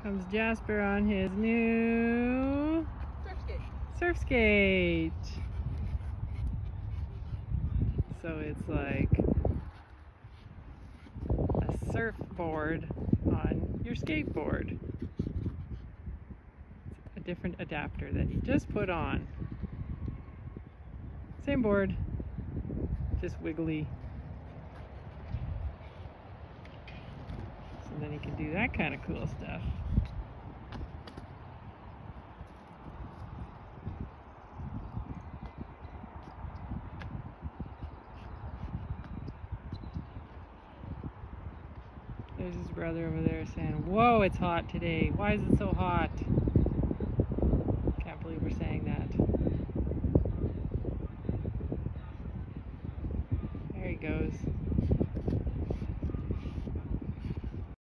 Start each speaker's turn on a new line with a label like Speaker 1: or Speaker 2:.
Speaker 1: Comes Jasper on his new surf skate. So it's like a surfboard on your skateboard. It's a different adapter that he just put on. Same board, just wiggly. So then he can do that kind of cool stuff. There's his brother over there saying, "Whoa, it's hot today. Why is it so hot?"